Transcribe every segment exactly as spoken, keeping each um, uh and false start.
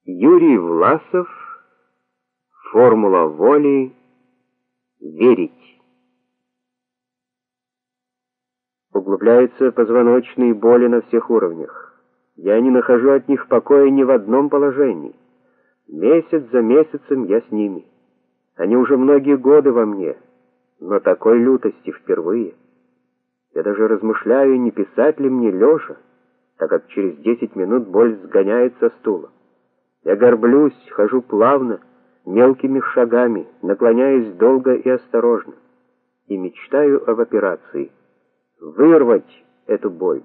Юрий Власов. Формула воли. Верить. Углубляются позвоночные боли на всех уровнях. Я не нахожу от них покоя ни в одном положении. Месяц за месяцем я с ними. Они уже многие годы во мне, но такой лютости впервые. Я даже размышляю, не писать ли мне лежа, так как через десять минут боль сгоняет со стула. Я горблюсь, хожу плавно, мелкими шагами, наклоняясь долго и осторожно, и мечтаю об операции — вырвать эту боль.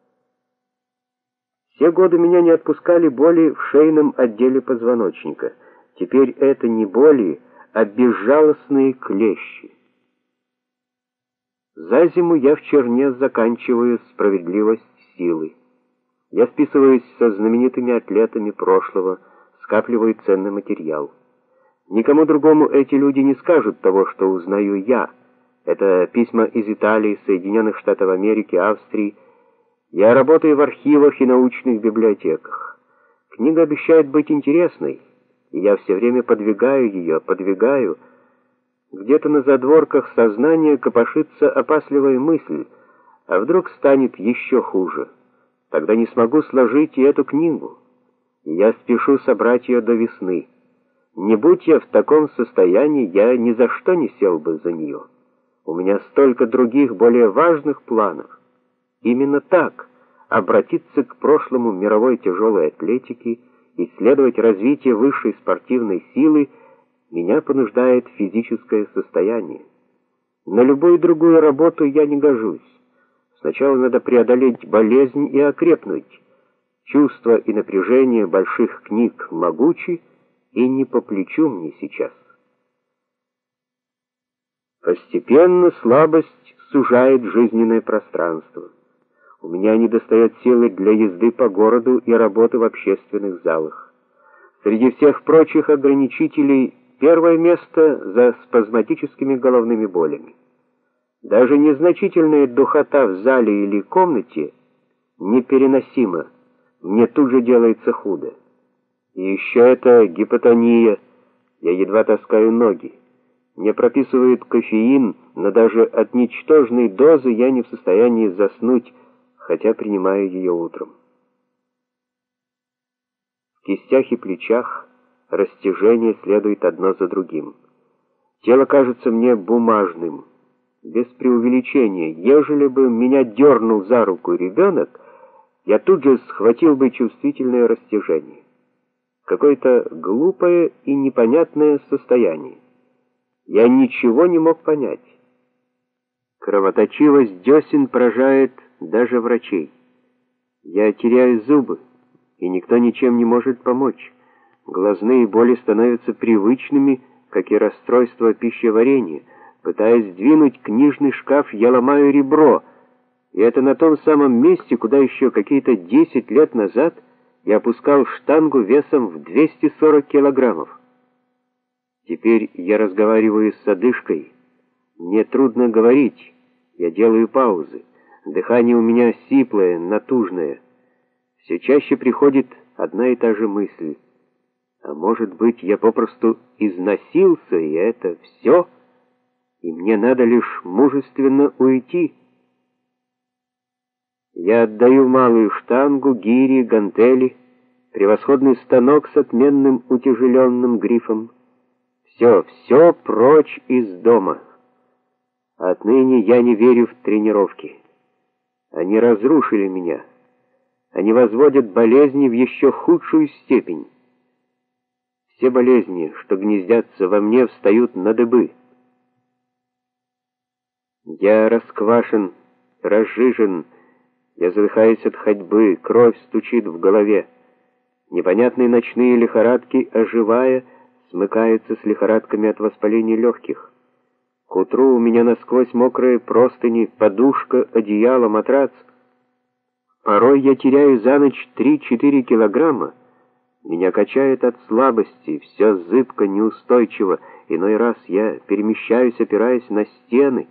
Все годы меня не отпускали боли в шейном отделе позвоночника. Теперь это не боли, а безжалостные клещи. За зиму я в черне заканчиваю справедливость силы. Я списываюсь со знаменитыми атлетами прошлого, скапливаю ценный материал. Никому другому эти люди не скажут того, что узнаю я. Это письма из Италии, Соединенных Штатов Америки, Австрии. Я работаю в архивах и научных библиотеках. Книга обещает быть интересной, и я все время подвигаю ее, подвигаю. Где-то на задворках сознания копошится опасливая мысль, а вдруг станет еще хуже. Тогда не смогу сложить и эту книгу, и я спешу собрать ее до весны. Не будь я в таком состоянии, я ни за что не сел бы за нее. У меня столько других, более важных планов. Именно так, обратиться к прошлому мировой тяжелой атлетики, исследовать развитие высшей спортивной силы, меня понуждает физическое состояние. На любую другую работу я не гожусь. Сначала надо преодолеть болезнь и окрепнуть. Чувства и напряжение больших книг могучи и не по плечу мне сейчас. Постепенно слабость сужает жизненное пространство. У меня недостает силы для езды по городу и работы в общественных залах. Среди всех прочих ограничителей первое место за спазматическими головными болями. Даже незначительная духота в зале или комнате непереносима, мне тут же делается худо. И еще это гипотония, я едва таскаю ноги. Мне прописывают кофеин, но даже от ничтожной дозы я не в состоянии заснуть, хотя принимаю ее утром. В кистях и плечах растяжение следует одно за другим. Тело кажется мне бумажным. Без преувеличения, ежели бы меня дернул за руку ребенок, я тут же схватил бы чувствительное растяжение. Какое-то глупое и непонятное состояние. Я ничего не мог понять. Кровоточивость десен поражает даже врачей. Я теряю зубы, и никто ничем не может помочь. Глазные боли становятся привычными, как и расстройство пищеварения. Пытаясь сдвинуть книжный шкаф, я ломаю ребро, и это на том самом месте, куда еще какие-то десять лет назад я опускал штангу весом в двести сорок килограммов. Теперь я разговариваю с одышкой. Мне трудно говорить, я делаю паузы. Дыхание у меня сиплое, натужное. Все чаще приходит одна и та же мысль. А может быть, я попросту износился, и это все? И мне надо лишь мужественно уйти. Я отдаю малую штангу, гири, гантели, превосходный станок с отменным утяжеленным грифом. Все, все прочь из дома. Отныне я не верю в тренировки. Они разрушили меня. Они возводят болезни в еще худшую степень. Все болезни, что гнездятся во мне, встают на дыбы. Я расквашен, разжижен, я задыхаюсь от ходьбы, кровь стучит в голове. Непонятные ночные лихорадки, оживая, смыкаются с лихорадками от воспаления легких. К утру у меня насквозь мокрые простыни, подушка, одеяло, матрац. Порой я теряю за ночь три-четыре килограмма. Меня качает от слабости, все зыбко, неустойчиво. Иной раз я перемещаюсь, опираясь на стены.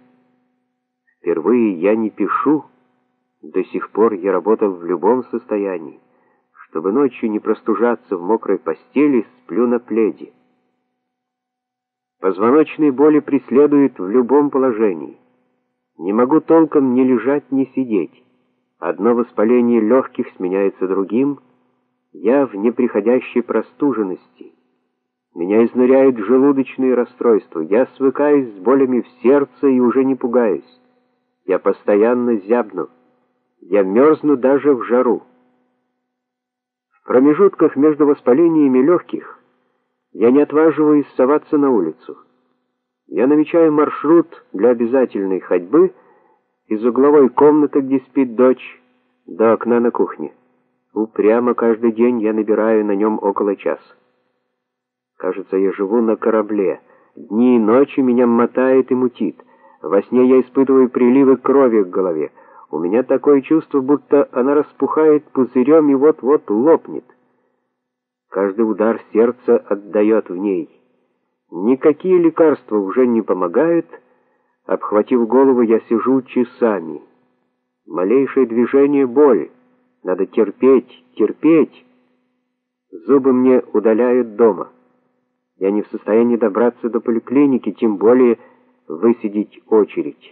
Впервые я не пишу. До сих пор я работал в любом состоянии. Чтобы ночью не простужаться в мокрой постели, сплю на пледе. Позвоночные боли преследуют в любом положении. Не могу толком ни лежать, ни сидеть. Одно воспаление легких сменяется другим. Я в неприходящей простуженности. Меня изнуряют желудочные расстройства. Я свыкаюсь с болями в сердце и уже не пугаюсь. Я постоянно зябну. Я мерзну даже в жару. В промежутках между воспалениями легких я не отваживаюсь соваться на улицу. Я намечаю маршрут для обязательной ходьбы из угловой комнаты, где спит дочь, до окна на кухне. Упрямо каждый день я набираю на нем около часа. Кажется, я живу на корабле. Дни и ночи меня мотает и мутит. Во сне я испытываю приливы крови к голове. У меня такое чувство, будто она распухает пузырем и вот-вот лопнет. Каждый удар сердца отдает в ней. Никакие лекарства уже не помогают. Обхватив голову, я сижу часами. Малейшее движение — боль. Надо терпеть, терпеть. Зубы мне удаляют дома. Я не в состоянии добраться до поликлиники, тем более высидеть очередь.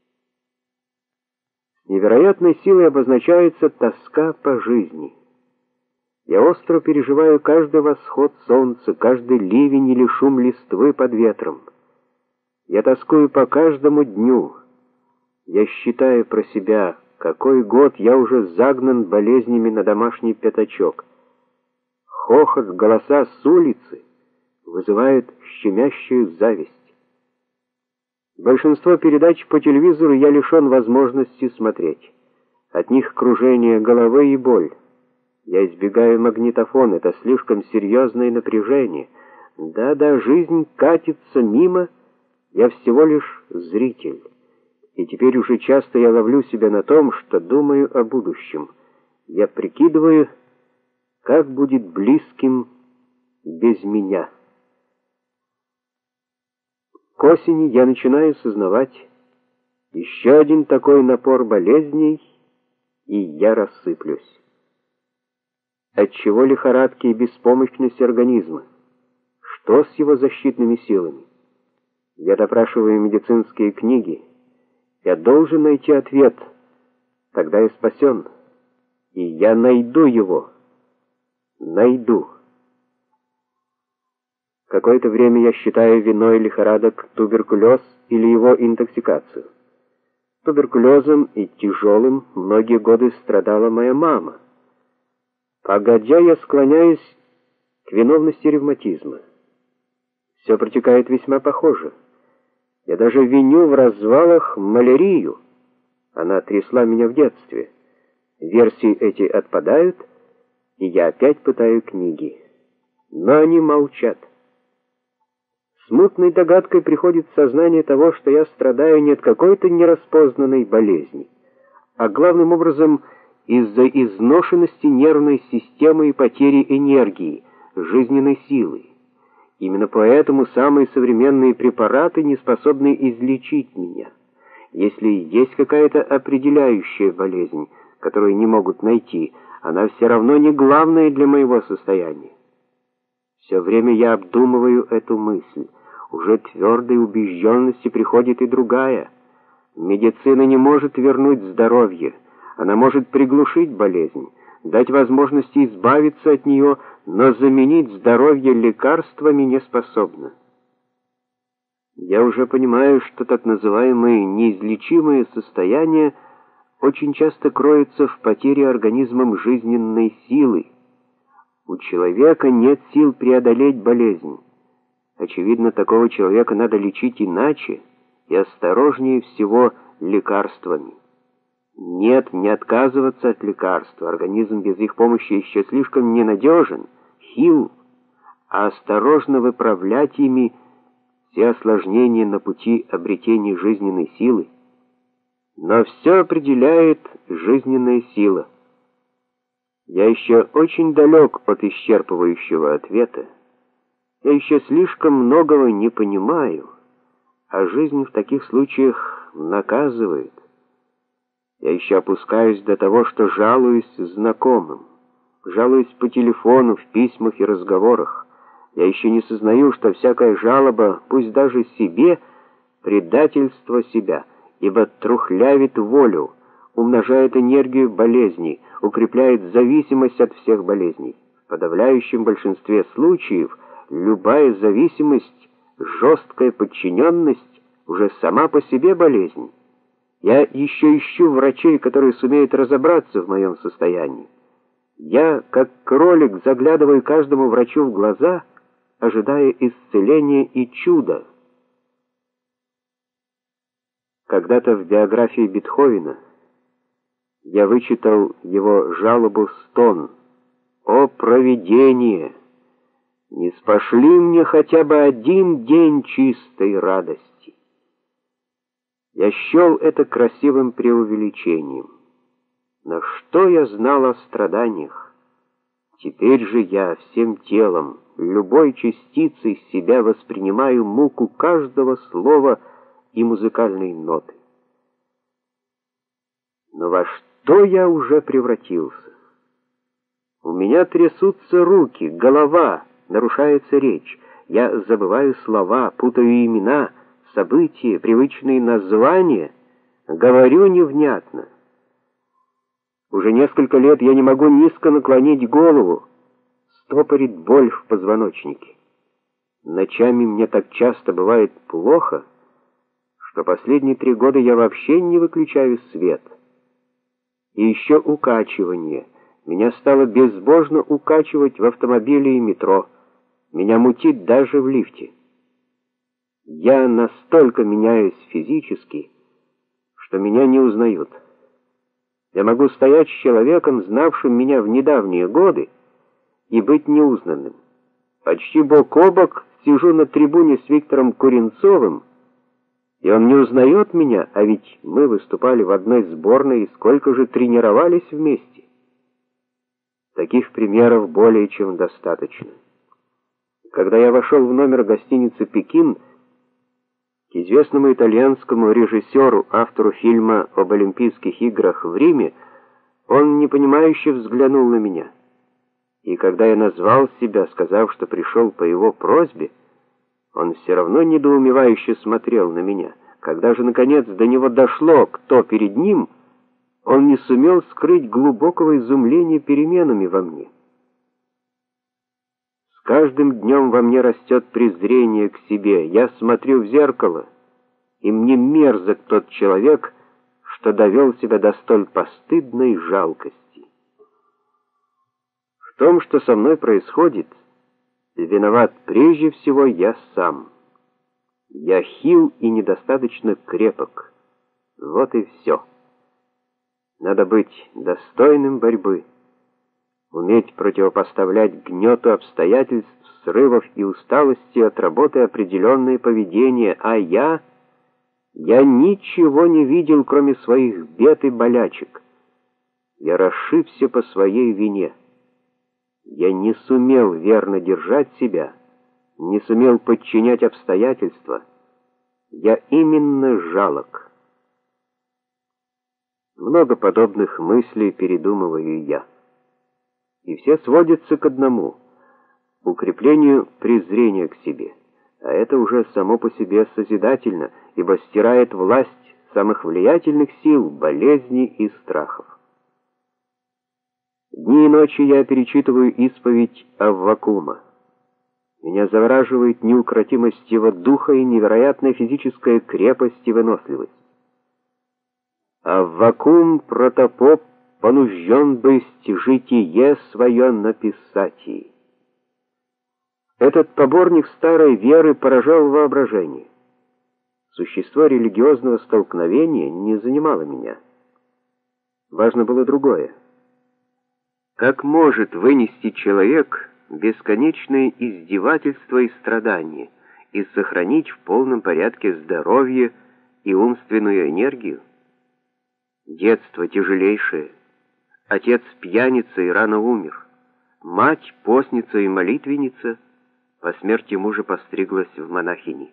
С невероятной силой обозначается тоска по жизни. Я остро переживаю каждый восход солнца, каждый ливень или шум листвы под ветром. Я тоскую по каждому дню. Я считаю про себя, какой год я уже загнан болезнями на домашний пятачок. Хохот, голоса с улицы вызывают щемящую зависть. Большинство передач по телевизору я лишен возможности смотреть. От них кружение головы и боль. Я избегаю магнитофона, это слишком серьезное напряжение. Да-да, жизнь катится мимо, я всего лишь зритель. И теперь уже часто я ловлю себя на том, что думаю о будущем. Я прикидываю, как будет близким без меня. К осени я начинаю сознавать еще один такой напор болезней, и я рассыплюсь. Отчего лихорадки и беспомощность организма? Что с его защитными силами? Я допрашиваю медицинские книги. Я должен найти ответ. Тогда я спасен. И я найду его. Найду. Какое-то время я считаю виной лихорадок туберкулез или его интоксикацию. Туберкулезом и тяжелым многие годы страдала моя мама. Погодя, я склоняюсь к виновности ревматизма. Все протекает весьма похоже. Я даже виню в развалах малярию. Она трясла меня в детстве. Версии эти отпадают, и я опять пытаю книги. Но они молчат. Смутной догадкой приходит сознание того, что я страдаю не от какой-то нераспознанной болезни, а главным образом из-за изношенности нервной системы и потери энергии, жизненной силы. Именно поэтому самые современные препараты не способны излечить меня. Если есть какая-то определяющая болезнь, которую не могут найти, она все равно не главная для моего состояния. Все время я обдумываю эту мысль. Уже твердой убежденности приходит и другая. Медицина не может вернуть здоровье. Она может приглушить болезнь, дать возможность избавиться от нее, но заменить здоровье лекарствами не способна. Я уже понимаю, что так называемые неизлечимые состояния очень часто кроются в потере организмом жизненной силы. У человека нет сил преодолеть болезнь. Очевидно, такого человека надо лечить иначе и осторожнее всего лекарствами. Нет, не отказываться от лекарств. Организм без их помощи еще слишком ненадежен, хил, а осторожно выправлять ими все осложнения на пути обретения жизненной силы. Но все определяет жизненная сила. Я еще очень далек от исчерпывающего ответа. Я еще слишком многого не понимаю, а жизнь в таких случаях наказывает. Я еще опускаюсь до того, что жалуюсь знакомым. жалуюсь по телефону, в письмах и разговорах. Я еще не сознаю, что всякая жалоба, пусть даже себе, предательство себя, ибо трухлявит волю, умножает энергию болезней, укрепляет зависимость от всех болезней. В подавляющем большинстве случаев любая зависимость, жесткая подчиненность уже сама по себе болезнь. Я еще ищу врачей, которые сумеют разобраться в моем состоянии. Я, как кролик, заглядываю каждому врачу в глаза, ожидая исцеления и чуда. Когда-то в биографии Бетховена я вычитал его жалобу-стон: «О провидение! Не спошли мне хотя бы один день чистой радости!» Я счел это красивым преувеличением. Но что я знал о страданиях? Теперь же я всем телом, любой частицей себя воспринимаю муку каждого слова и музыкальной ноты. Но во что я уже превратился? У меня трясутся руки, голова, нарушается речь. Я забываю слова, путаю имена, события, привычные названия, говорю невнятно. Уже несколько лет я не могу низко наклонить голову, стопорит боль в позвоночнике. Ночами мне так часто бывает плохо, что последние три года я вообще не выключаю свет. И еще укачивание. Меня стало безбожно укачивать в автомобиле и метро. Меня мутит даже в лифте. Я настолько меняюсь физически, что меня не узнают. Я могу стоять с человеком, знавшим меня в недавние годы, и быть неузнанным. Почти бок о бок сижу на трибуне с Виктором Куренцовым, и он не узнает меня, а ведь мы выступали в одной сборной и сколько же тренировались вместе. Таких примеров более чем достаточно. Когда я вошел в номер гостиницы «Пекин», к известному итальянскому режиссеру, автору фильма об Олимпийских играх в Риме, он непонимающе взглянул на меня. И когда я назвал себя, сказав, что пришел по его просьбе, он все равно недоумевающе смотрел на меня. Когда же, наконец, до него дошло, кто перед ним, он не сумел скрыть глубокого изумления переменами во мне. С каждым днем во мне растет презрение к себе. Я смотрю в зеркало, и мне мерзок тот человек, что довел себя до столь постыдной жалкости. В том, что со мной происходит, виноват прежде всего я сам. Я хил и недостаточно крепок. Вот и все. Надо быть достойным борьбы, уметь противопоставлять гнету обстоятельств, срывов и усталости от работы определенное поведение, а я... Я ничего не видел, кроме своих бед и болячек. Я расшибся по своей вине. Я не сумел верно держать себя, не сумел подчинять обстоятельства. Я именно жалок. Много подобных мыслей передумываю я. И все сводятся к одному — укреплению презрения к себе. А это уже само по себе созидательно, ибо стирает власть самых влиятельных сил, болезней и страхов. Дни и ночи я перечитываю исповедь Аввакума. Меня завораживает неукротимость его духа и невероятная физическая крепость и выносливость. Аввакум протопоп понужден бысть житие свое написати. Этот поборник старой веры поражал воображение. Существо религиозного столкновения не занимало меня. Важно было другое. Как может вынести человек бесконечное издевательство и страдания и сохранить в полном порядке здоровье и умственную энергию? Детство тяжелейшее. Отец пьяница и рано умер. Мать постница и молитвенница по смерти мужа постриглась в монахини.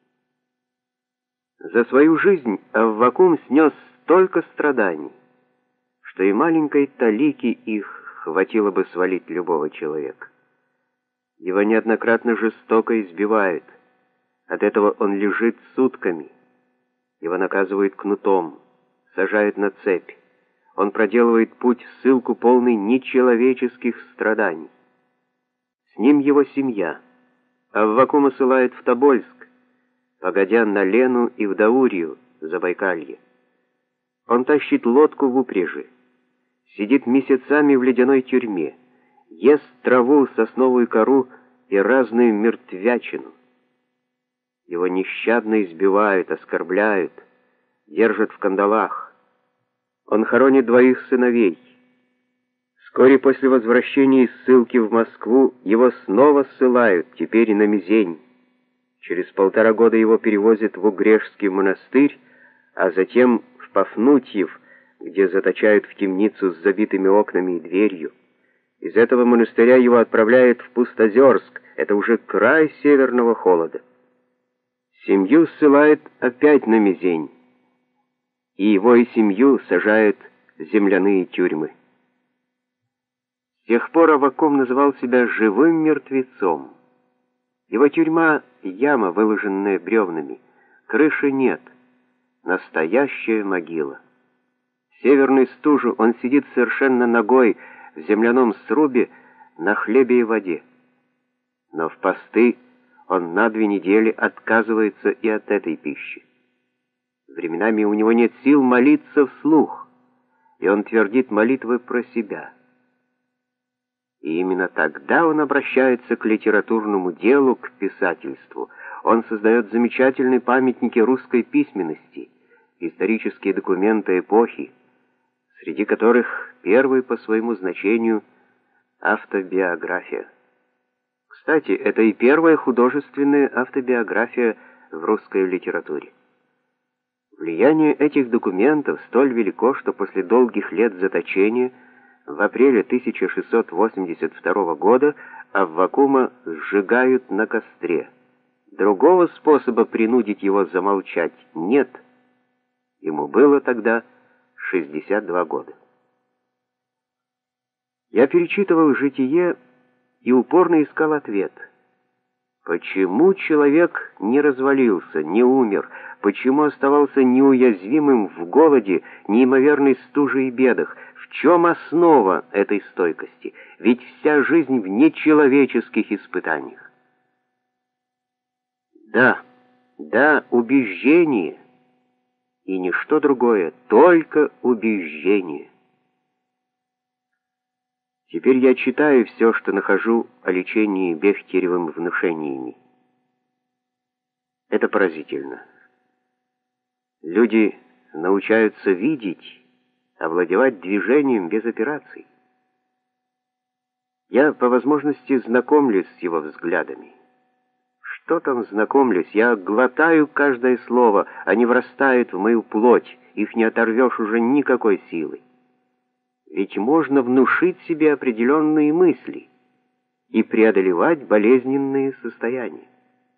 За свою жизнь Аввакум снес столько страданий, что и маленькой талики их хватило бы свалить любого человека. Его неоднократно жестоко избивают. От этого он лежит сутками. Его наказывают кнутом, сажают на цепь. Он проделывает путь в ссылку, полный нечеловеческих страданий. С ним его семья. Аввакума ссылают в Тобольск, погодя на Лену и в Даурию, Забайкалье. Он тащит лодку в упряжи, сидит месяцами в ледяной тюрьме, ест траву, сосновую кору и разную мертвячину. Его нещадно избивают, оскорбляют, держат в кандалах. Он хоронит двоих сыновей. Вскоре после возвращения из ссылки в Москву его снова ссылают, теперь на Мизень. Через полтора года его перевозят в Угрешский монастырь, а затем в Пафнутьев, где заточают в темницу с забитыми окнами и дверью. Из этого монастыря его отправляют в Пустозерск, это уже край северного холода. Семью ссылают опять на Мизень, и его и семью сажают в земляные тюрьмы. С тех пор Аввакум называл себя живым мертвецом. Его тюрьма — яма, выложенная бревнами, крыши нет, настоящая могила. В северную стужу он сидит совершенно нагой в земляном срубе на хлебе и воде. Но в посты он на две недели отказывается и от этой пищи. Временами у него нет сил молиться вслух, и он твердит молитвы про себя. И именно тогда он обращается к литературному делу, к писательству. Он создает замечательные памятники русской письменности, исторические документы эпохи, среди которых первый по своему значению — автобиография. Кстати, это и первая художественная автобиография в русской литературе. Влияние этих документов столь велико, что после долгих лет заточения в апреле тысяча шестьсот восемьдесят второго года Аввакума сжигают на костре. Другого способа принудить его замолчать нет. Ему было тогда шестьдесят два года. Я перечитывал житие и упорно искал ответ. Почему человек не развалился, не умер? Почему оставался неуязвимым в голоде, неимоверной стуже и бедах? В чем основа этой стойкости? Ведь вся жизнь в нечеловеческих испытаниях. Да, да, убеждение. И ничто другое, только убеждение. Теперь я читаю все, что нахожу о лечении Бехтеревым внушениями. Это поразительно. Люди научаются видеть, овладевать движением без операций. Я по возможности знакомлюсь с его взглядами. Что там знакомлюсь? Я глотаю каждое слово, они врастают в мою плоть, их не оторвешь уже никакой силой. Ведь можно внушить себе определенные мысли и преодолевать болезненные состояния.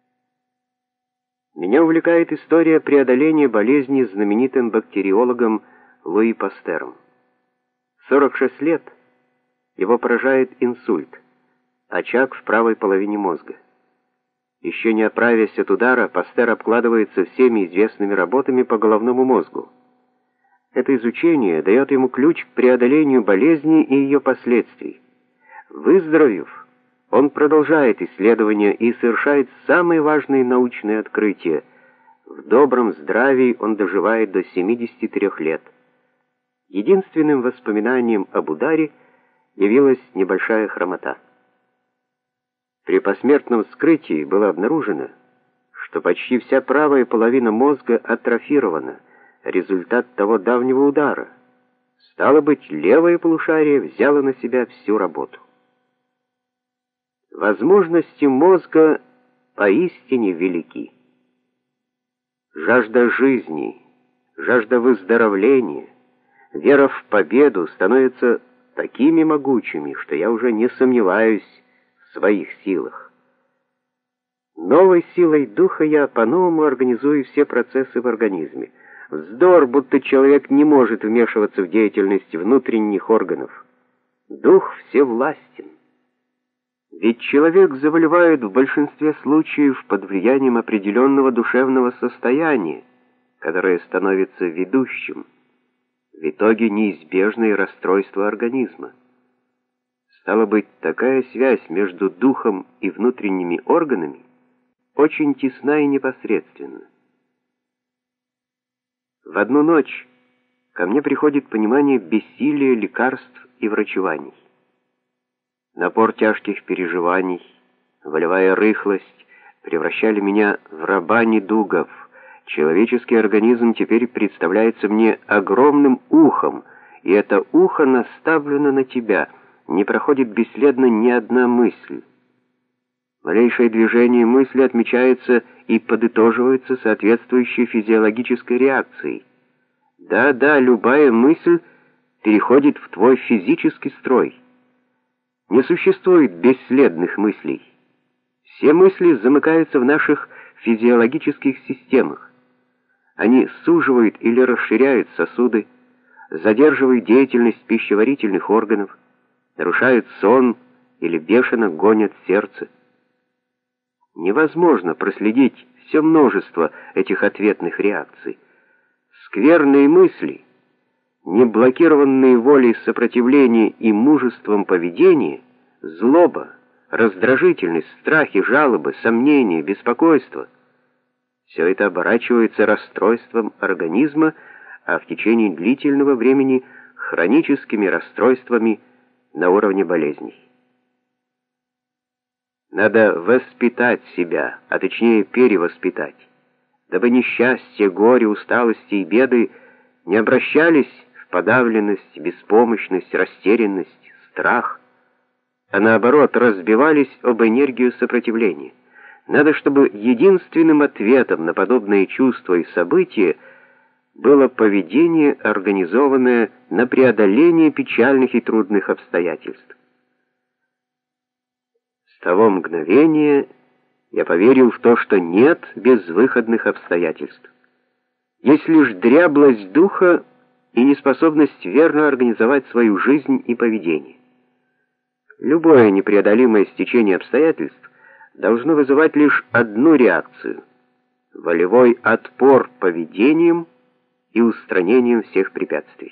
Меня увлекает история преодоления болезни знаменитым бактериологом Луи Пастером. В сорок шесть лет его поражает инсульт, очаг в правой половине мозга. Еще не оправясь от удара, Пастер обкладывается всеми известными работами по головному мозгу. Это изучение дает ему ключ к преодолению болезни и ее последствий. Выздоровев, он продолжает исследования и совершает самые важные научные открытия. В добром здравии он доживает до семидесяти трёх лет. Единственным воспоминанием об ударе явилась небольшая хромота. При посмертном вскрытии было обнаружено, что почти вся правая половина мозга атрофирована, результат того давнего удара. Стало быть, левое полушарие взяло на себя всю работу. Возможности мозга поистине велики. Жажда жизни, жажда выздоровления, вера в победу становятся такими могучими, что я уже не сомневаюсь в своих силах. Новой силой духа я по-новому организую все процессы в организме. Вздор, будто человек не может вмешиваться в деятельность внутренних органов. Дух всевластен. Ведь человек заболевает в большинстве случаев под влиянием определенного душевного состояния, которое становится ведущим. В итоге неизбежное расстройство организма. Стало быть, такая связь между духом и внутренними органами очень тесна и непосредственна. В одну ночь ко мне приходит понимание бессилия лекарств и врачеваний. Напор тяжких переживаний, волевая рыхлость превращали меня в раба недугов. Человеческий организм теперь представляется мне огромным ухом, и это ухо наставлено на тебя, не проходит бесследно ни одна мысль. Малейшее движение мысли отмечается и подытоживается соответствующей физиологической реакцией. Да-да, любая мысль переходит в твой физический строй. Не существует бесследных мыслей. Все мысли замыкаются в наших физиологических системах. Они суживают или расширяют сосуды, задерживают деятельность пищеварительных органов, нарушают сон или бешено гонят сердце. Невозможно проследить все множество этих ответных реакций. Скверные мысли, не блокированные волей сопротивления и мужеством поведения, злоба, раздражительность, страхи, жалобы, сомнения, беспокойство — все это оборачивается расстройством организма, а в течение длительного времени хроническими расстройствами на уровне болезней. Надо воспитать себя, а точнее перевоспитать, дабы несчастье, горе, усталости и беды не обращались в подавленность, беспомощность, растерянность, страх, а наоборот разбивались об энергию сопротивления. Надо, чтобы единственным ответом на подобные чувства и события было поведение, организованное на преодоление печальных и трудных обстоятельств. С того мгновения я поверил в то, что нет безвыходных обстоятельств. Есть лишь дряблость духа и неспособность верно организовать свою жизнь и поведение. Любое непреодолимое стечение обстоятельств должно вызывать лишь одну реакцию — волевой отпор поведением и устранением всех препятствий.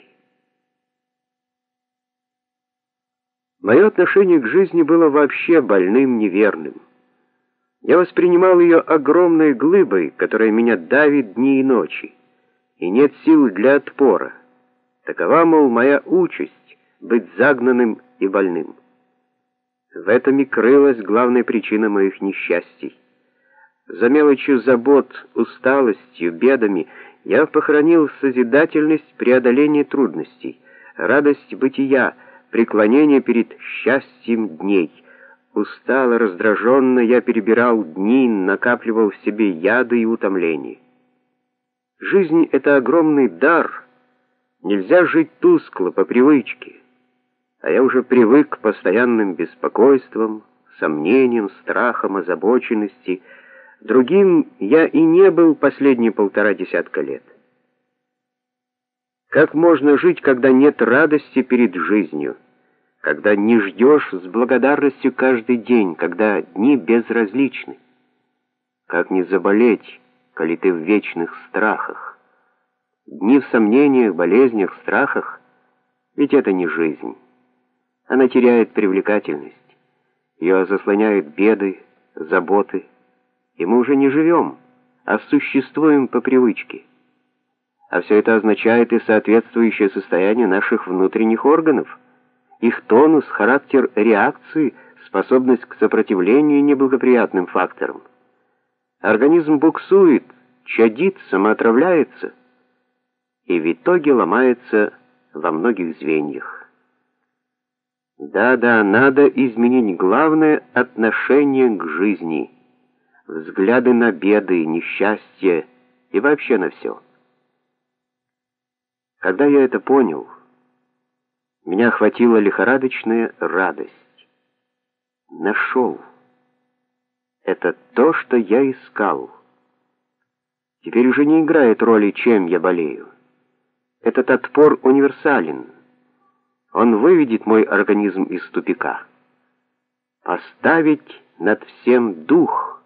Мое отношение к жизни было вообще больным, неверным. Я воспринимал ее огромной глыбой, которая меня давит дни и ночи, и нет сил для отпора. Такова, мол, моя участь — быть загнанным и больным. В этом и крылась главная причина моих несчастий. За мелочью забот, усталостью, бедами я похоронил созидательность преодоления трудностей, радость бытия, преклонение перед счастьем дней. Устало, раздраженно я перебирал дни, накапливал в себе яды и утомления. Жизнь — это огромный дар. Нельзя жить тускло, по привычке. А я уже привык к постоянным беспокойствам, сомнениям, страхам, озабоченности. Другим я и не был последние полтора десятка лет. Как можно жить, когда нет радости перед жизнью, когда не ждешь с благодарностью каждый день, когда дни безразличны? Как не заболеть, коли ты в вечных страхах? Дни в сомнениях, болезнях, страхах — ведь это не жизнь. Она теряет привлекательность. Ее заслоняют беды, заботы. И мы уже не живем, а существуем по привычке. А все это означает и соответствующее состояние наших внутренних органов, их тонус, характер реакции, способность к сопротивлению неблагоприятным факторам. Организм буксует, чадит, самоотравляется и в итоге ломается во многих звеньях. Да-да, надо изменить главное — отношение к жизни, взгляды на беды, несчастья и вообще на все. Когда я это понял, меня охватила лихорадочная радость. Нашел. Это то, что я искал. Теперь уже не играет роли, чем я болею. Этот отпор универсален. Он выведет мой организм из тупика. Поставить над всем дух,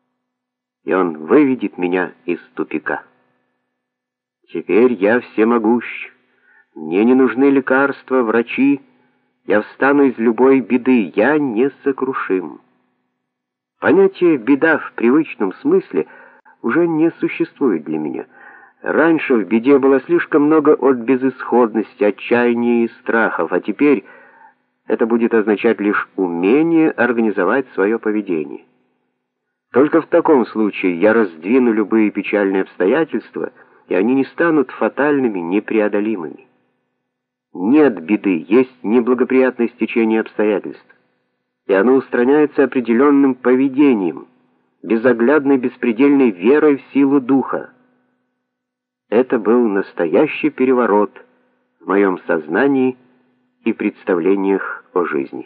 и он выведет меня из тупика. Теперь я всемогущ. Мне не нужны лекарства, врачи. Я встану из любой беды. Я несокрушим. Понятие «беда» в привычном смысле уже не существует для меня. Раньше в беде было слишком много от безысходности, отчаяния и страхов, а теперь это будет означать лишь умение организовать свое поведение. Только в таком случае я раздвину любые печальные обстоятельства, и они не станут фатальными, непреодолимыми. Нет беды, есть неблагоприятное стечение обстоятельств, и оно устраняется определенным поведением, безоглядной беспредельной верой в силу духа. Это был настоящий переворот в моем сознании и представлениях о жизни.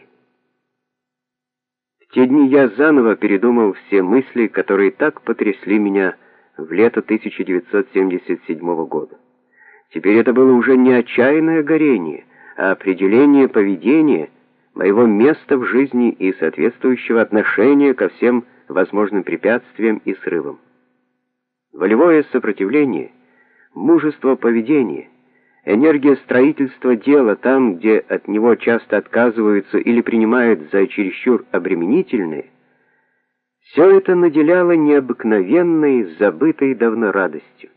В те дни я заново передумал все мысли, которые так потрясли меня в лето тысяча девятьсот семьдесят седьмого года. Теперь это было уже не отчаянное горение, а определение поведения, моего места в жизни и соответствующего отношения ко всем возможным препятствиям и срывам. Волевое сопротивление, мужество поведения, энергия строительства дела там, где от него часто отказываются или принимают за чересчур обременительные, все это наделяло необыкновенной, забытой давно радостью.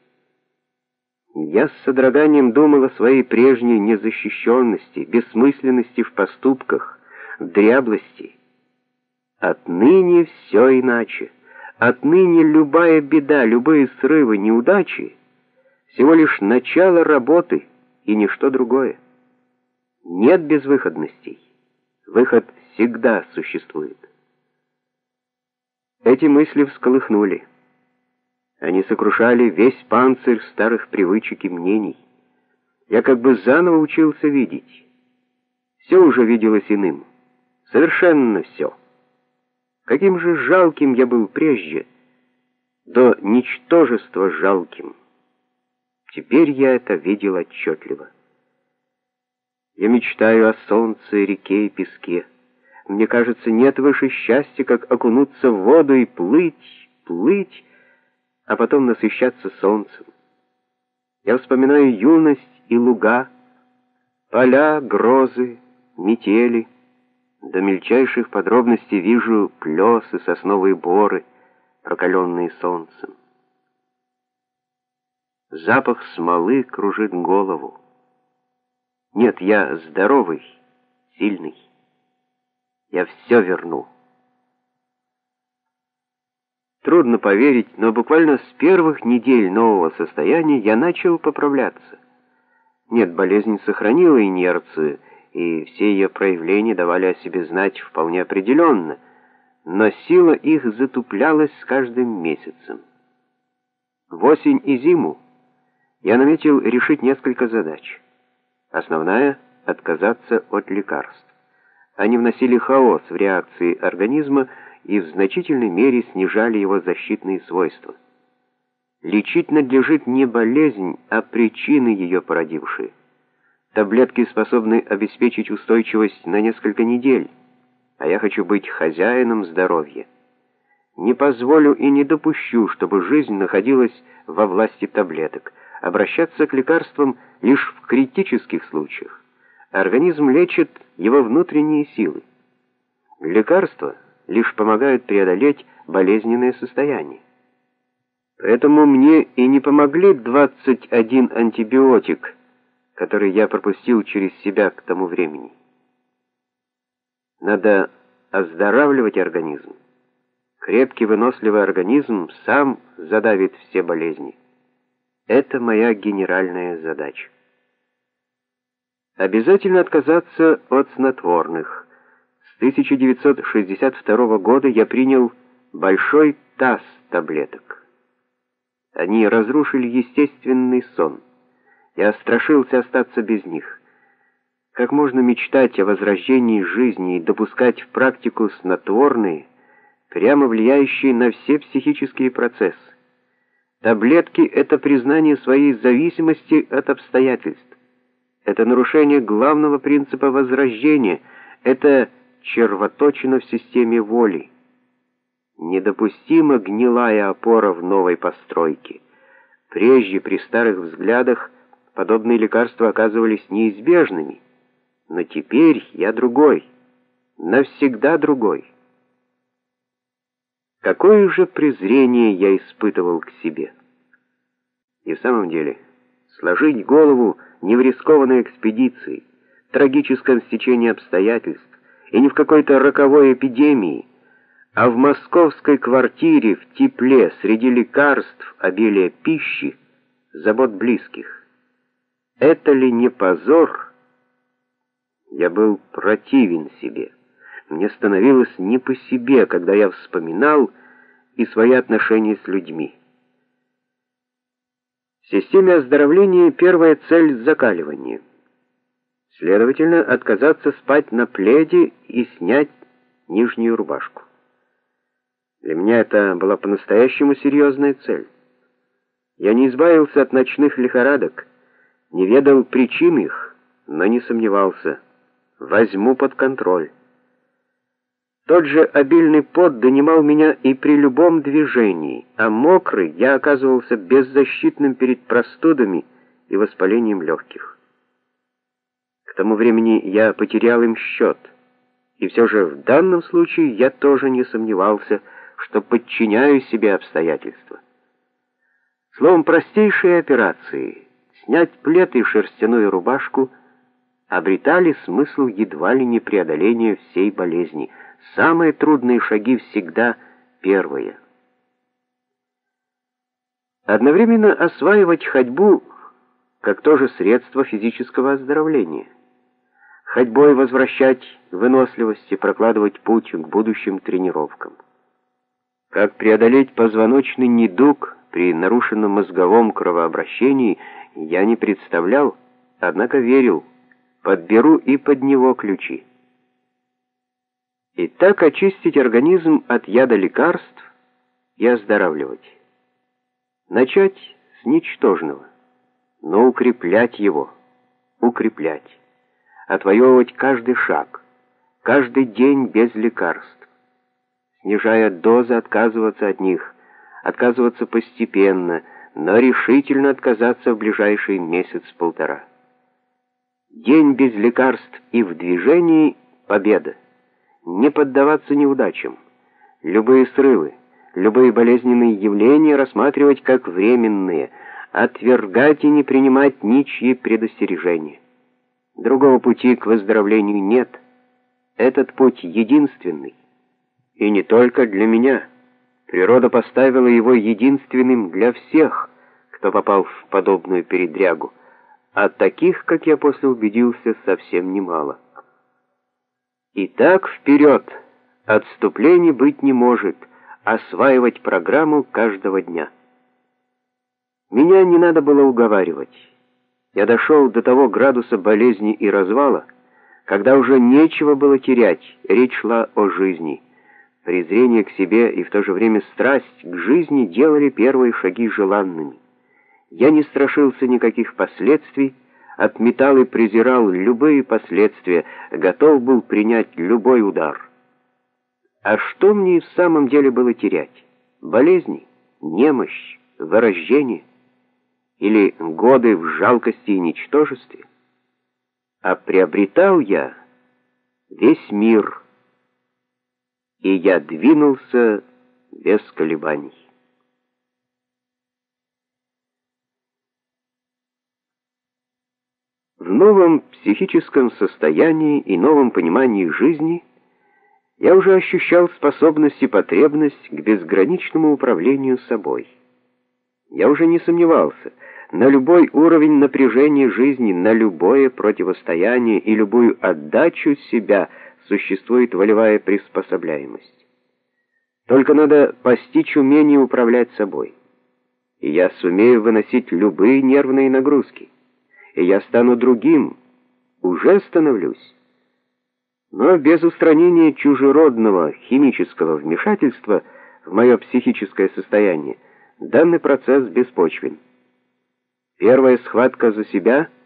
Я с содроганием думал о своей прежней незащищенности, бессмысленности в поступках, дряблости. Отныне все иначе. Отныне любая беда, любые срывы, неудачи — всего лишь начало работы и ничто другое. Нет безвыходностей. Выход всегда существует. Эти мысли всколыхнули. Они сокрушали весь панцирь старых привычек и мнений. Я как бы заново учился видеть. Все уже виделось иным. Совершенно все. Каким же жалким я был прежде, до ничтожества жалким. Теперь я это видел отчетливо. Я мечтаю о солнце, реке и песке. Мне кажется, нет выше счастья, как окунуться в воду и плыть, плыть, а потом насыщаться солнцем. Я вспоминаю юность и луга, поля, грозы, метели. До мельчайших подробностей вижу плесы, сосновые боры, прокаленные солнцем. Запах смолы кружит голову. Нет, я здоровый, сильный. Я все верну. Трудно поверить, но буквально с первых недель нового состояния я начал поправляться. Нет, болезнь сохранила инерцию, и все ее проявления давали о себе знать вполне определенно, но сила их затуплялась с каждым месяцем. В осень и зиму я наметил решить несколько задач. Основная — отказаться от лекарств. Они вносили хаос в реакции организма и в значительной мере снижали его защитные свойства. Лечить надлежит не болезнь, а причины, ее породившие. Таблетки способны обеспечить устойчивость на несколько недель, а я хочу быть хозяином здоровья. Не позволю и не допущу, чтобы жизнь находилась во власти таблеток. Обращаться к лекарствам лишь в критических случаях. Организм лечит его внутренние силы. Лекарства лишь помогают преодолеть болезненное состояние. Поэтому мне и не помогли двадцать один антибиотик, который я пропустил через себя к тому времени. Надо оздоравливать организм. Крепкий, выносливый организм сам задавит все болезни. Это моя генеральная задача. Обязательно отказаться от снотворных. С тысяча девятьсот шестьдесят второго года я принял большой таз таблеток. Они разрушили естественный сон. Я страшился остаться без них. Как можно мечтать о возрождении жизни и допускать в практику снотворные, прямо влияющие на все психические процессы? Таблетки — это признание своей зависимости от обстоятельств. Это нарушение главного принципа возрождения, это червоточина в системе воли. Недопустима гнилая опора в новой постройке. Прежде при старых взглядах подобные лекарства оказывались неизбежными, но теперь я другой, навсегда другой. Какое же презрение я испытывал к себе. И в самом деле, сложить голову не в рискованной экспедиции, трагическом стечении обстоятельств и не в какой-то роковой эпидемии, а в московской квартире, в тепле, среди лекарств, обилия пищи, забот близких. Это ли не позор? Я был противен себе. Мне становилось не по себе, когда я вспоминал и свои отношения с людьми. В системе оздоровления первая цель — закаливание. Следовательно, отказаться спать на пледе и снять нижнюю рубашку. Для меня это была по-настоящему серьезная цель. Я не избавился от ночных лихорадок, не ведал причин их, но не сомневался. Возьму под контроль. Тот же обильный пот донимал меня и при любом движении, а мокрый я оказывался беззащитным перед простудами и воспалением легких. К тому времени я потерял им счет, и все же в данном случае я тоже не сомневался, что подчиняю себе обстоятельства. Словом, простейшие операции — снять плед и шерстяную рубашку — обретали смысл едва ли не преодоления всей болезни. Самые трудные шаги всегда первые. Одновременно осваивать ходьбу как тоже средство физического оздоровления. Ходьбой возвращать выносливость и прокладывать путь к будущим тренировкам. Как преодолеть позвоночный недуг при нарушенном мозговом кровообращении, я не представлял, однако верил, подберу и под него ключи. И так очистить организм от яда лекарств и оздоравливать. Начать с ничтожного, но укреплять его, укреплять, отвоевывать каждый шаг, каждый день без лекарств, снижая дозы, отказываться от них, отказываться постепенно, но решительно отказаться в ближайший месяц-полтора. День без лекарств и в движении — победа. Не поддаваться неудачам. Любые срывы, любые болезненные явления рассматривать как временные, отвергать и не принимать ничьи предостережения. Другого пути к выздоровлению нет. Этот путь единственный. И не только для меня. Природа поставила его единственным для всех, кто попал в подобную передрягу. А таких, как я после убедился, совсем немало. Итак, вперед! Отступлений быть не может. Осваивать программу каждого дня. Меня не надо было уговаривать. Я дошел до того градуса болезни и развала, когда уже нечего было терять, речь шла о жизни. Презрение к себе и в то же время страсть к жизни делали первые шаги желанными. Я не страшился никаких последствий, отметал и презирал любые последствия, готов был принять любой удар. А что мне и в самом деле было терять? Болезни, немощь, вырождение или годы в жалкости и ничтожестве? А приобретал я весь мир, и я двинулся без колебаний. В новом психическом состоянии и новом понимании жизни я уже ощущал способность и потребность к безграничному управлению собой. Я уже не сомневался, на любой уровень напряжения жизни, на любое противостояние и любую отдачу себя существует волевая приспособляемость. Только надо постичь умение управлять собой, и я сумею выносить любые нервные нагрузки. И я стану другим, уже становлюсь. Но без устранения чужеродного химического вмешательства в мое психическое состояние данный процесс беспочвен. Первая схватка за себя